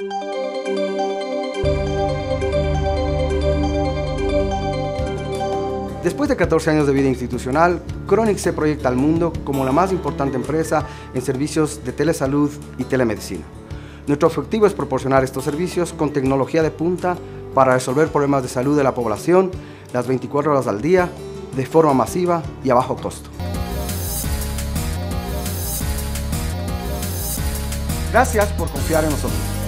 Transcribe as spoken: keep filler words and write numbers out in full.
Después de catorce años de vida institucional, Chronix se proyecta al mundo como la más importante empresa en servicios de telesalud y telemedicina. Nuestro objetivo es proporcionar estos servicios con tecnología de punta para resolver problemas de salud de la población las veinticuatro horas al día, de forma masiva y a bajo costo. Gracias por confiar en nosotros.